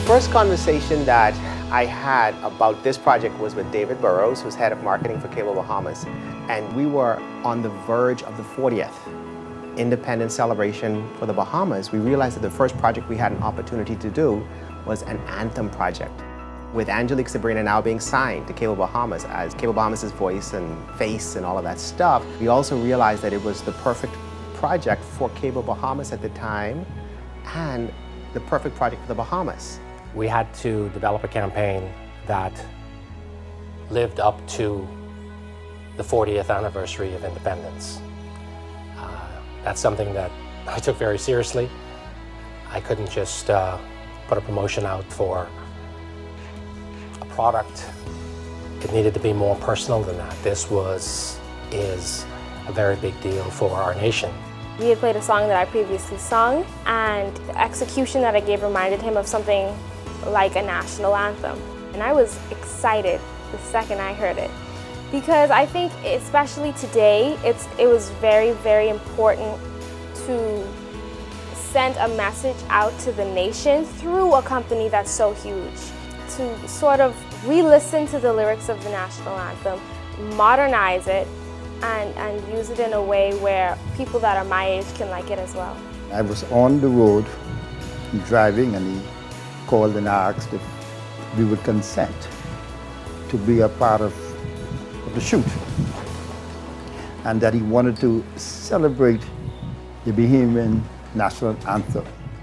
first conversation that I had about this project was with David Burrows, who's head of marketing for Campbell, Bahamas. And we were on the verge of the 40th independence celebration for the Bahamas. We realized that the first project we had an opportunity to do was an Anthem project. With Angelique Sabrina now being signed to Campbell, Bahamas as Campbell, Bahamas' voice and face and all of that stuff, we also realized that it was the perfect project for Campbell, Bahamas at the time and the perfect project for the Bahamas. We had to develop a campaign that lived up to the 40th anniversary of independence. That's something that I took very seriously. I couldn't just put a promotion out for a product. It needed to be more personal than that. This is a very big deal for our nation. We had played a song that I previously sung, and the execution that I gave reminded him of something like a national anthem. And I was excited the second I heard it, because I think, especially today, it was very, very important to send a message out to the nation through a company that's so huge, to sort of re-listen to the lyrics of the national anthem, modernize it, and use it in a way where people that are my age can like it as well. I was on the road driving, and he called and asked if we would consent to be a part of the shoot, and that he wanted to celebrate the Bahamian national anthem.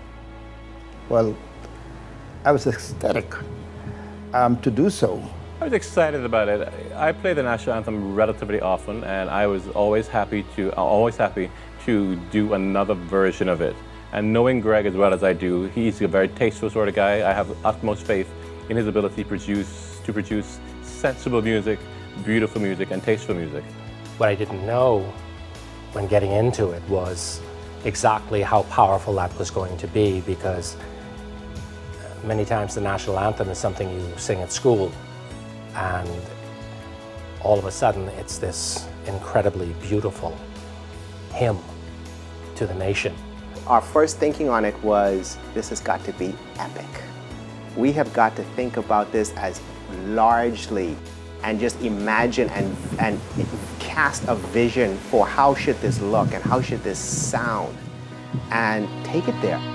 Well, I was ecstatic to do so. I was excited about it. I play the national anthem relatively often, and I was always happy to do another version of it. And knowing Gregg as well as I do, he's a very tasteful sort of guy. I have utmost faith in his ability to produce sensible music, beautiful music, and tasteful music. What I didn't know when getting into it was exactly how powerful that was going to be, because many times the national anthem is something you sing at school, and all of a sudden it's this incredibly beautiful hymn to the nation. Our first thinking on it was, this has got to be epic. We have got to think about this as largely and just imagine and cast a vision for how should this look and how should this sound, and take it there.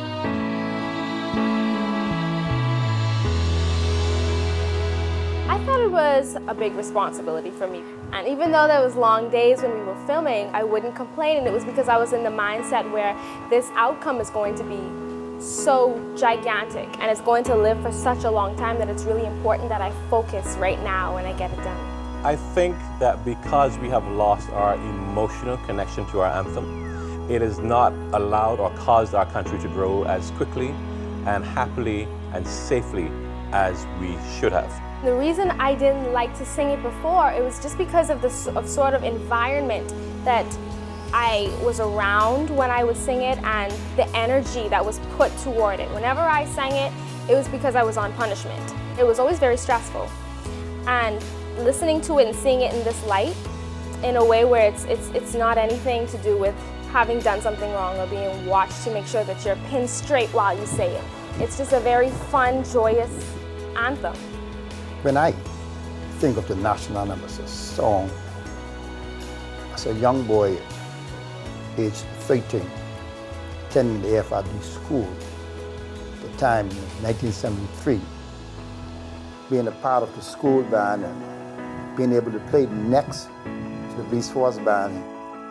I thought it was a big responsibility for me. And even though there was long days when we were filming, I wouldn't complain, and it was because I was in the mindset where this outcome is going to be so gigantic and it's going to live for such a long time that it's really important that I focus right now and I get it done. I think that because we have lost our emotional connection to our anthem, it has not allowed or caused our country to grow as quickly and happily and safely as we should have. The reason I didn't like to sing it before, it was just because of the sort of environment that I was around when I would sing it, and the energy that was put toward it. Whenever I sang it, it was because I was on punishment. It was always very stressful. And listening to it and seeing it in this light, in a way where it's not anything to do with having done something wrong or being watched to make sure that you're pinned straight while you say it. It's just a very fun, joyous anthem. When I think of the national anthem as a song, as a young boy, aged 13, attending the AFRD school at the time in 1973, being a part of the school band and being able to play next to the police force band,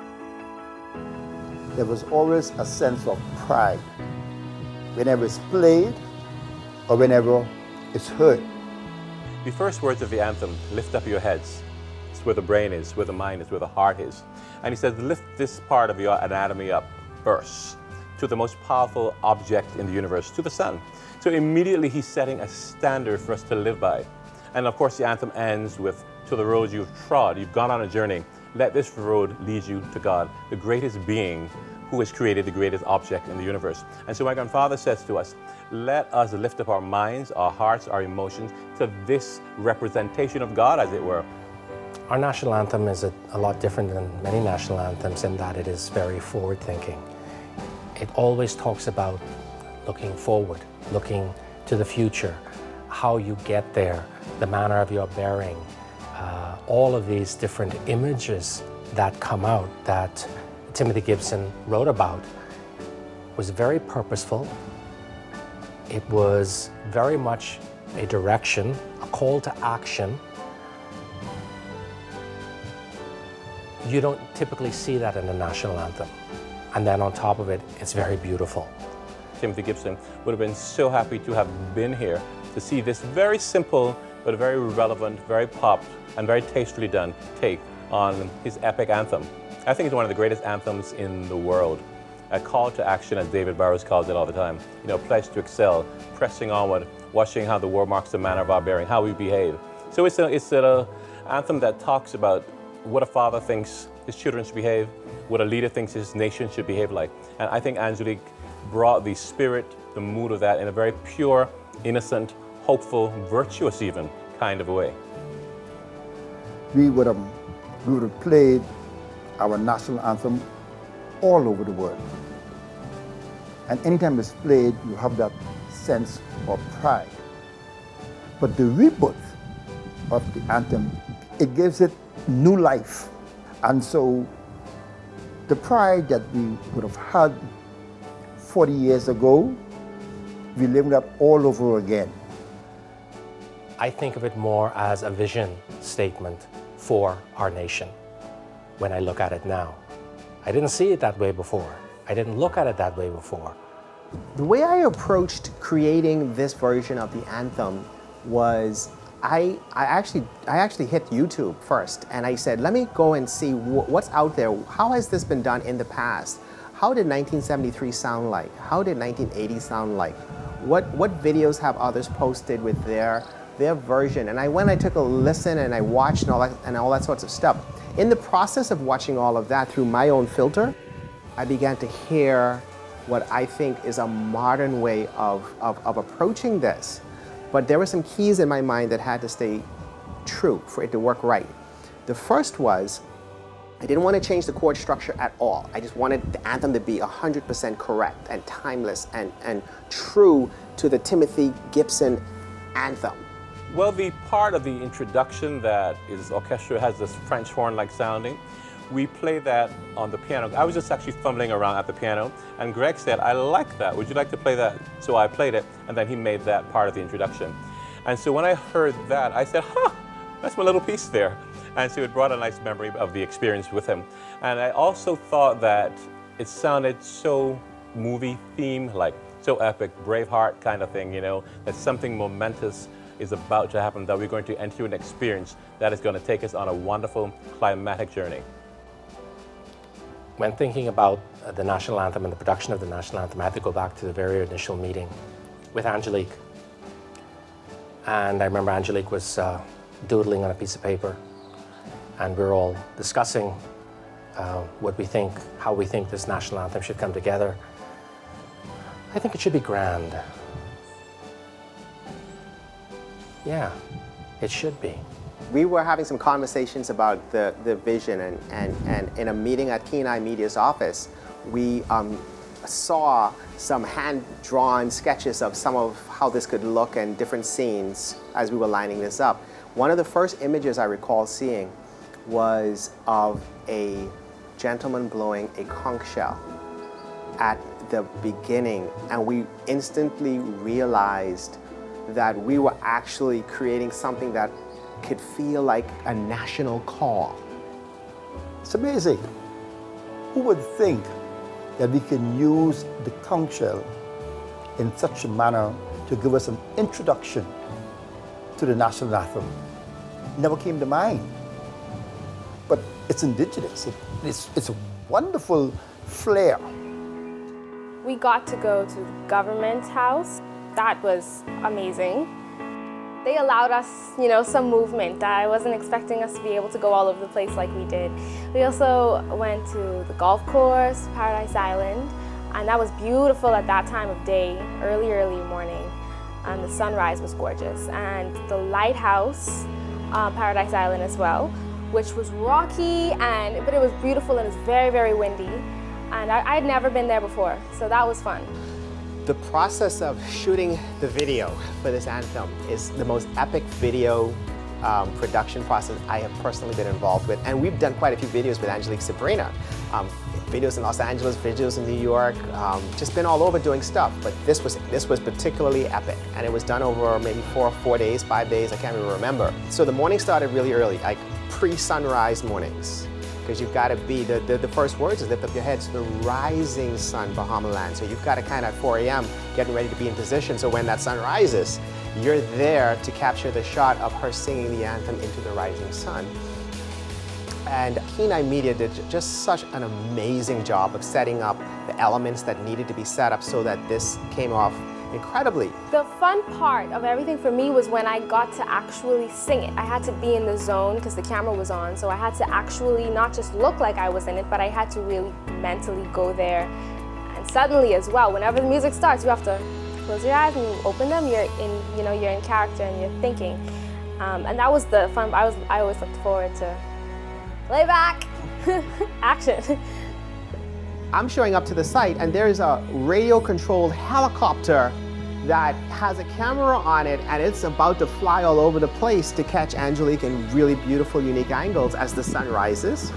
there was always a sense of pride whenever it's played or whenever it's heard. The first words of the anthem, lift up your heads. It's where the brain is, where the mind is, where the heart is. And he says, lift this part of your anatomy up first to the most powerful object in the universe, to the sun. So immediately he's setting a standard for us to live by. And of course the anthem ends with, to the road you've trod, you've gone on a journey. Let this road lead you to God, the greatest being who has created the greatest object in the universe. And so my grandfather says to us, let us lift up our minds, our hearts, our emotions to this representation of God, as it were. Our national anthem is a lot different than many national anthems in that it is very forward-thinking. It always talks about looking forward, looking to the future, how you get there, the manner of your bearing, all of these different images that come out that Timothy Gibson wrote about was very purposeful. It was very much a direction, a call to action. You don't typically see that in the national anthem. And then on top of it, it's very beautiful. Timothy Gibson would have been so happy to have been here to see this very simple but very relevant, very pop, and very tastefully done take on his epic anthem. I think it's one of the greatest anthems in the world. A call to action, as David Burrows calls it all the time. You know, pledge to excel, pressing onward, watching how the world marks the manner of our bearing, how we behave. So it's an anthem that talks about what a father thinks his children should behave, what a leader thinks his nation should behave like. And I think Angelique brought the spirit, the mood of that in a very pure, innocent, hopeful, virtuous even kind of a way. We would have played our national anthem all over the world. And anytime it's played, you have that sense of pride. But the rebirth of the anthem, it gives it new life. And so the pride that we would have had 40 years ago, we live that all over again. I think of it more as a vision statement for our nation when I look at it now. I didn't see it that way before. I didn't look at it that way before. The way I approached creating this version of the anthem was I actually hit YouTube first, and I said, let me go and see what's out there. How has this been done in the past? How did 1973 sound like? How did 1980 sound like? What videos have others posted with their version? And I took a listen and I watched and all that sorts of stuff. In the process of watching all of that through my own filter, I began to hear what I think is a modern way of approaching this. But there were some keys in my mind that had to stay true for it to work right. The first was, I didn't want to change the chord structure at all. I just wanted the anthem to be 100% correct and timeless and true to the Timothy Gibson anthem. Well, the part of the introduction that is orchestral has this French horn-like sounding. We play that on the piano. I was just actually fumbling around at the piano, and Gregg said, I like that. Would you like to play that? So I played it, and then he made that part of the introduction. And so when I heard that, I said, huh, that's my little piece there. And so it brought a nice memory of the experience with him. And I also thought that it sounded so movie theme, like so epic, Braveheart kind of thing, you know, that something momentous is about to happen, that we're going to enter an experience that is going to take us on a wonderful climatic journey. When thinking about the national anthem and the production of the national anthem, I had to go back to the very initial meeting with Angelique. And I remember Angelique was doodling on a piece of paper, and we were all discussing what we think, how we think this national anthem should come together. I think it should be grand. Yeah, it should be. We were having some conversations about the vision, and in a meeting at Kenai Media's office, we saw some hand-drawn sketches of some of how this could look and different scenes as we were lining this up. One of the first images I recall seeing was of a gentleman blowing a conch shell at the beginning, and we instantly realized that we were actually creating something that could feel like a national call. It's amazing. Who would think that we can use the conch shell in such a manner to give us an introduction to the national anthem? Never came to mind. But it's indigenous. It's a wonderful flair. We got to go to the government house. That was amazing. They allowed us, you know, some movement. I wasn't expecting us to be able to go all over the place like we did. We also went to the golf course, Paradise Island, and that was beautiful at that time of day, early morning. And the sunrise was gorgeous. And the lighthouse, Paradise Island as well, which was rocky, but it was beautiful and it was very, very windy. And I'd never been there before, so that was fun. The process of shooting the video for this anthem is the most epic video production process I have personally been involved with. And we've done quite a few videos with Angelique Sabrina. Videos in Los Angeles, videos in New York, just been all over doing stuff. But this was particularly epic. And it was done over maybe 4 days, 5 days, I can't even remember. So the morning started really early, like pre-sunrise mornings. Because you've got to be, the first words is lift up your head to the rising sun, Bahamaland. So you've got to kind of at 4 a.m. getting ready to be in position so when that sun rises, you're there to capture the shot of her singing the anthem into the rising sun. And Kenai Media did just such an amazing job of setting up the elements that needed to be set up so that this came off incredibly. The fun part of everything for me was when I got to actually sing it. I had to be in the zone because the camera was on, so I had to actually not just look like I was in it, but I had to really mentally go there. And suddenly as well, whenever the music starts, you have to close your eyes and you open them, you're in character and you're thinking. And that was the fun. I always looked forward to lay back, action. I'm showing up to the site and there's a radio-controlled helicopter that has a camera on it and it's about to fly all over the place to catch Angelique in really beautiful, unique angles as the sun rises.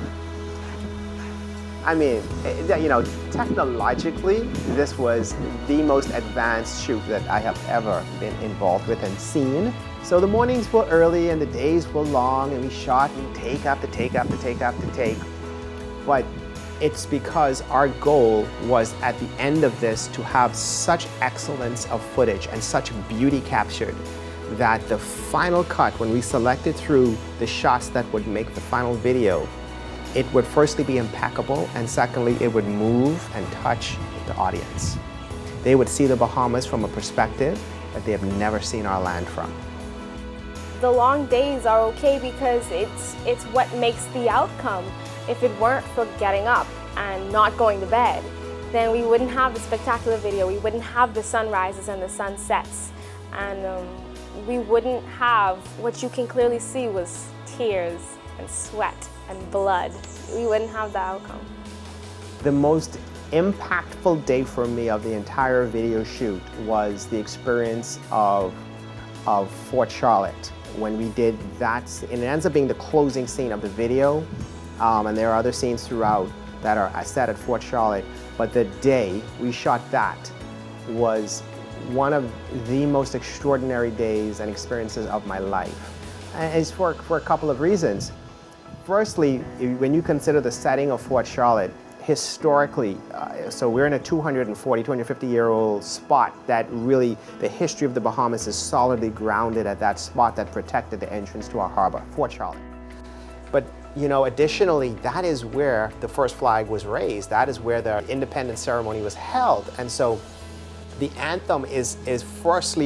I mean, technologically, this was the most advanced shoot that I have ever been involved with and seen. So the mornings were early and the days were long and we shot and take after take after take after take. But it's because our goal was at the end of this to have such excellence of footage and such beauty captured that the final cut, when we selected through the shots that would make the final video, it would firstly be impeccable and secondly it would move and touch the audience. They would see the Bahamas from a perspective that they have never seen our land from. The long days are okay because it's what makes the outcome. If it weren't for getting up and not going to bed, then we wouldn't have the spectacular video, we wouldn't have the sunrises and the sunsets, and we wouldn't have what you can clearly see was tears and sweat and blood. We wouldn't have the outcome. The most impactful day for me of the entire video shoot was the experience of Fort Charlotte. When we did that, and it ends up being the closing scene of the video, and there are other scenes throughout that are set at Fort Charlotte, but the day we shot that was one of the most extraordinary days and experiences of my life. And it's for a couple of reasons. Firstly, when you consider the setting of Fort Charlotte, historically, so we're in a 250-year-old spot that really, the history of the Bahamas is solidly grounded at that spot that protected the entrance to our harbor, Fort Charlotte. But additionally, that is where the first flag was raised. That is where the independence ceremony was held. And so the anthem is firstly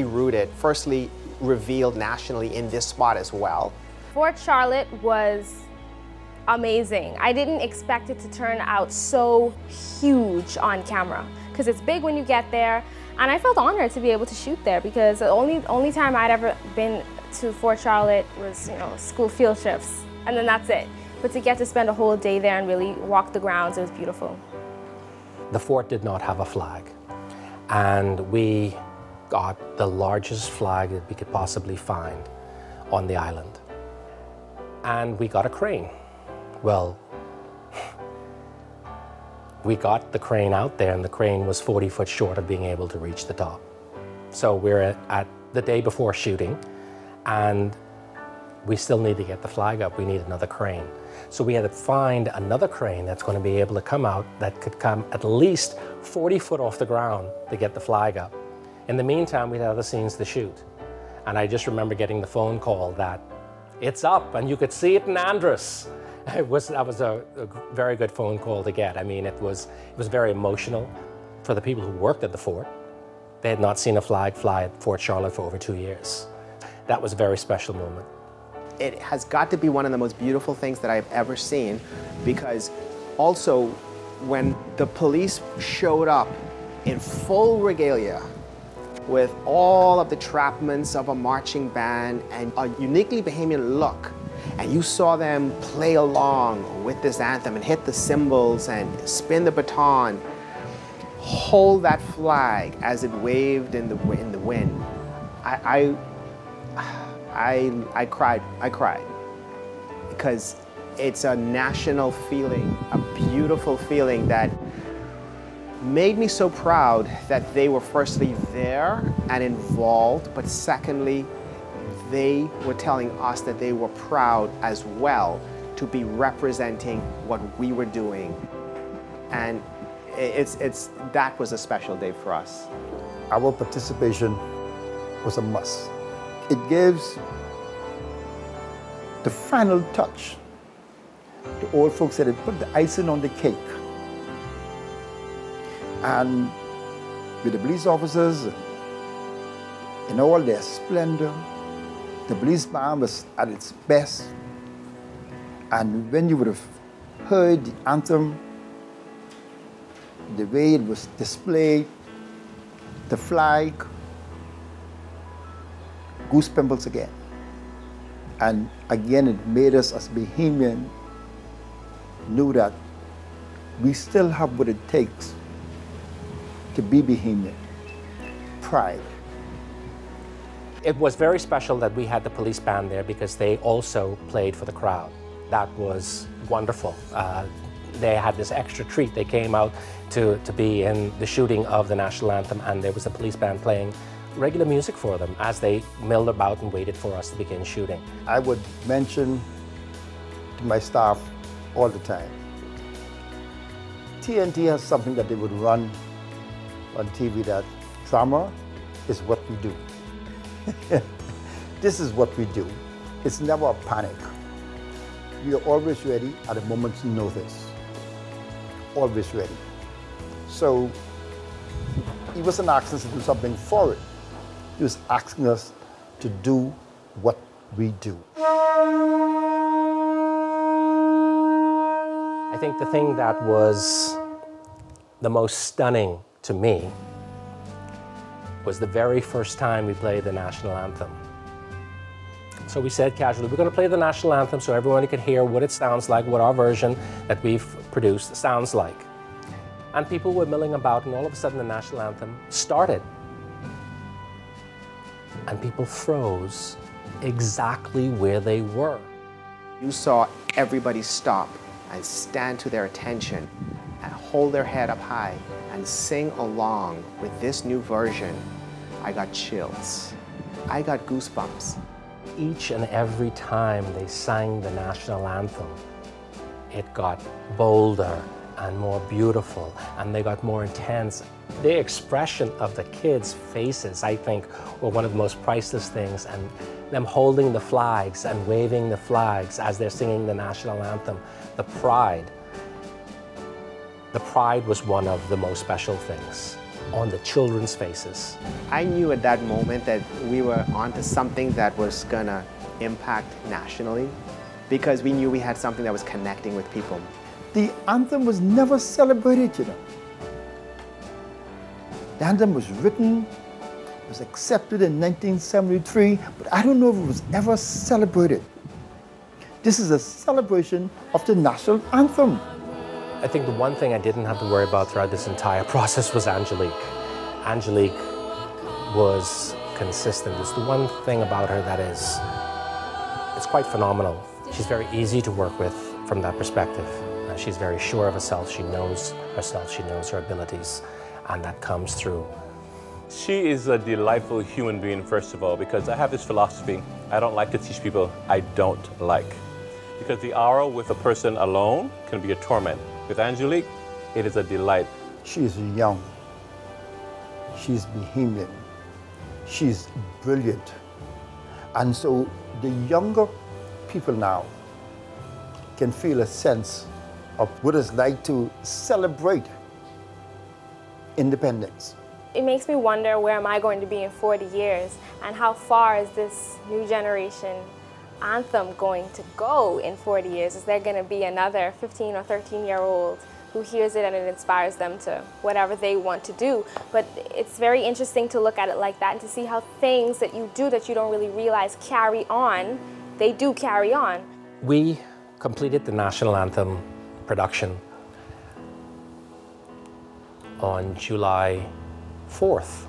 revealed nationally in this spot as well. Fort Charlotte was amazing. I didn't expect it to turn out so huge on camera because it's big when you get there, and I felt honored to be able to shoot there because the only time I'd ever been to Fort Charlotte was school field trips, and then that's it. But to get to spend a whole day there and really walk the grounds, it was beautiful. The fort did not have a flag, and we got the largest flag that we could possibly find on the island, and we got a crane. Well, we got the crane out there and the crane was 40 foot short of being able to reach the top. So we're at the day before shooting and we still need to get the flag up. We need another crane. So we had to find another crane that's going to be able to come out that could come at least 40 foot off the ground to get the flag up. In the meantime, we had other scenes to shoot. And I just remember getting the phone call that it's up and you could see it in Andros. That was a very good phone call to get. I mean, it was very emotional for the people who worked at the fort. They had not seen a flag fly at Fort Charlotte for over 2 years. That was a very special moment. It has got to be one of the most beautiful things that I've ever seen because also when the police showed up in full regalia with all of the trapments of a marching band and a uniquely Bahamian look, and you saw them play along with this anthem and hit the cymbals and spin the baton. hold that flag as it waved in the wind, I cried. I cried because it's a national feeling, a beautiful feeling that made me so proud that they were firstly there and involved, but secondly, they were telling us that they were proud as well to be representing what we were doing. And that was a special day for us. Our participation was a must. It gives the final touch. The old folks said it put the icing on the cake. And with the police officers in all their splendor, the police band was at its best. And when you would have heard the anthem, the way it was displayed, the flag, goose pimples again. And again, it made us as Bahamian knew that we still have what it takes to be Bahamian. Pride. It was very special that we had the police band there because they also played for the crowd. That was wonderful. They had this extra treat. They came out to be in the shooting of the national anthem, and there was a police band playing regular music for them as they milled about and waited for us to begin shooting. I would mention to my staff all the time, TNT has something that they would run on TV, that drama is what we do. This is what we do. It's never a panic. We are always ready at a moment's notice. Always ready. So he wasn't asking us to do something for it. He was asking us to do what we do. I think the thing that was the most stunning to me was the very first time we played the national anthem. So we said casually, we're going to play the national anthem so everyone could hear what it sounds like, what our version that we've produced sounds like. And people were milling about, and all of a sudden the national anthem started. And people froze exactly where they were. You saw everybody stop and stand to their attention and hold their head up high and sing along with this new version. I got chills. I got goosebumps. Each and every time they sang the national anthem, it got bolder and more beautiful, and they got more intense. The expression of the kids' faces, I think, were one of the most priceless things, and them holding the flags and waving the flags as they're singing the national anthem. The pride was one of the most special things on the children's faces. I knew at that moment that we were onto something that was gonna impact nationally, because we knew we had something that was connecting with people. The anthem was never celebrated, you know. The anthem was written, was accepted in 1973, but I don't know if it was ever celebrated. This is a celebration of the national anthem. I think the one thing I didn't have to worry about throughout this entire process was Angelique. Angelique was consistent. It's the one thing about her that is, it's quite phenomenal. She's very easy to work with from that perspective. She's very sure of herself. She knows herself. She knows her abilities, and that comes through. She is a delightful human being, first of all, because I have this philosophy. I don't like to teach people I don't like. Because the hour with a person alone can be a torment. With Angelique, it is a delight. She is young. She's Bahamian. She's brilliant. And so the younger people now can feel a sense of what it's like to celebrate independence. It makes me wonder, where am I going to be in 40 years? And how far is this new generation anthem going to go in 40 years? Is there going to be another 15 or 13-year-old who hears it and it inspires them to whatever they want to do? But it's very interesting to look at it like that and to see how things that you do that you don't really realize carry on, they do carry on. We completed the national anthem production on July 4th,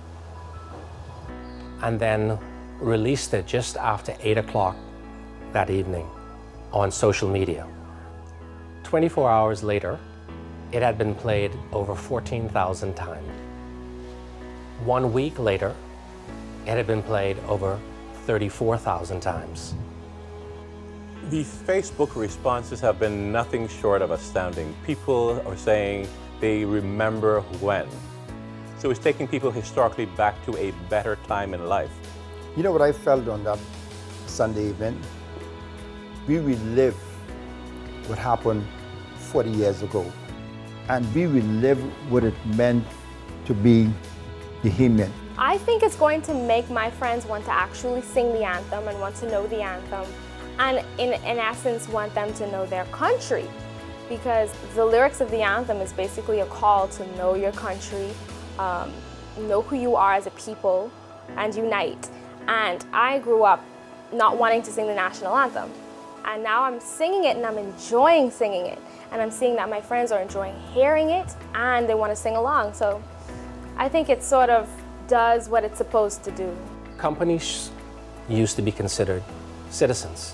and then released it just after 8 o'clock that evening on social media. 24 hours later, it had been played over 14,000 times. 1 week later, it had been played over 34,000 times. The Facebook responses have been nothing short of astounding. People are saying they remember when. So it's taking people historically back to a better time in life. You know what I felt on that Sunday evening? We relive what happened 40 years ago, and we relive what it meant to be Bahamian. I think it's going to make my friends want to actually sing the anthem and want to know the anthem, and in essence want them to know their country, because the lyrics of the anthem is basically a call to know your country, know who you are as a people, and unite. And I grew up not wanting to sing the national anthem, and now I'm singing it and I'm enjoying singing it, and I'm seeing that my friends are enjoying hearing it and they want to sing along. So I think it sort of does what it's supposed to do. Companies used to be considered citizens,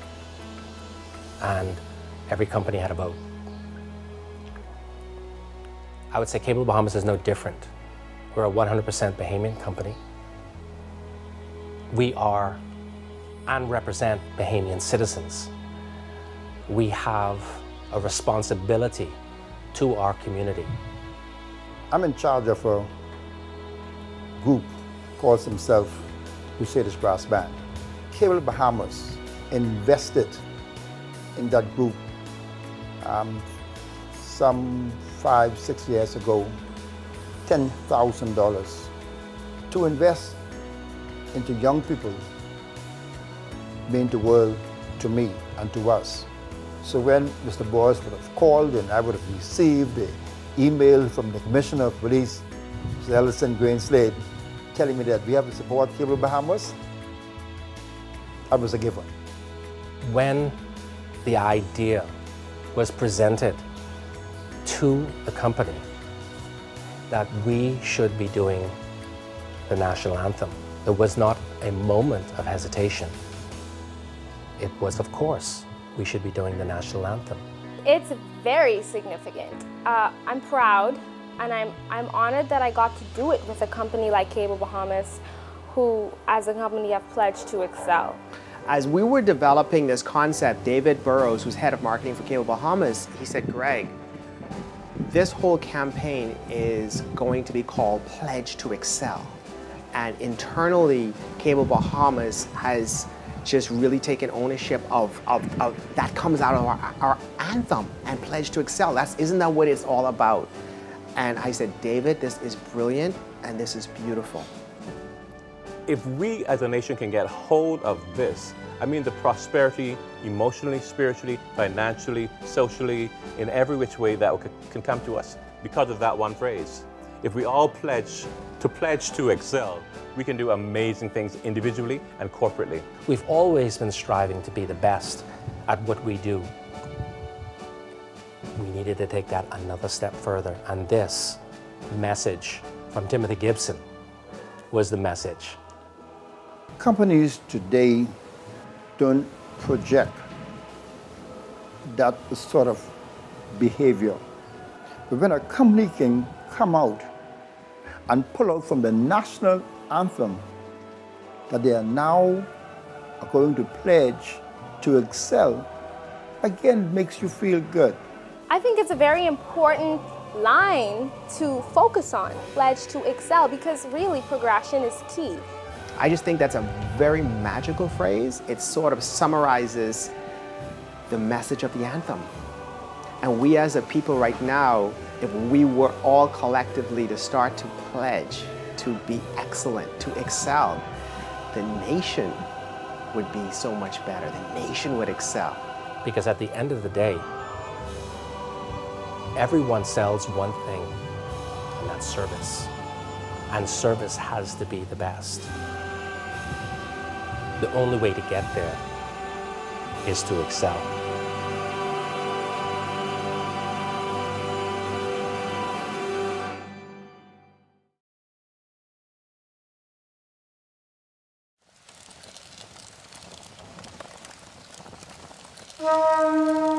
and every company had a vote. I would say Cable Bahamas is no different. We're a 100% Bahamian company. We are and represent Bahamian citizens. We have a responsibility to our community. I'm in charge of a group calls himself Crusaders Brass Band. Cable Bahamas invested in that group some 5-6 years ago, $10,000 to invest into young people mean the world to me and to us. So when Mr. Burrows would have called and I would have received an email from the Commissioner of Police, Mr. Ellison Greenslade, telling me that we have to support Cable Bahamas, that was a given. When the idea was presented to the company that we should be doing the national anthem, there was not a moment of hesitation. It was, of course, we should be doing the national anthem. It's very significant. I'm proud, and I'm honored that I got to do it with a company like Cable Bahamas, who, as a company, have pledged to excel. As we were developing this concept, David Burrows, who's head of marketing for Cable Bahamas, he said, Greg, this whole campaign is going to be called Pledge to Excel. And internally, Cable Bahamas has just really taken ownership of that comes out of our anthem and Pledge to Excel. Isn't that what it's all about? And I said, David, this is brilliant and this is beautiful. If we as a nation can get hold of this, I mean the prosperity, emotionally, spiritually, financially, socially, in every which way that can come to us because of that one phrase. If we all pledge to excel, we can do amazing things individually and corporately. We've always been striving to be the best at what we do. We needed to take that another step further, and this message from Timothy Gibson was the message. Companies today don't project that sort of behavior. But when a company can come out and pull out from the national anthem that they are now going to pledge to excel, again, makes you feel good. I think it's a very important line to focus on, pledge to excel, because really progression is key. I just think that's a very magical phrase. It sort of summarizes the message of the anthem. And we as a people right now, if we were all collectively to start to pledge to be excellent, to excel, the nation would be so much better. The nation would excel. Because at the end of the day, everyone sells one thing, and that's service. And service has to be the best. The only way to get there is to excel. Thank you.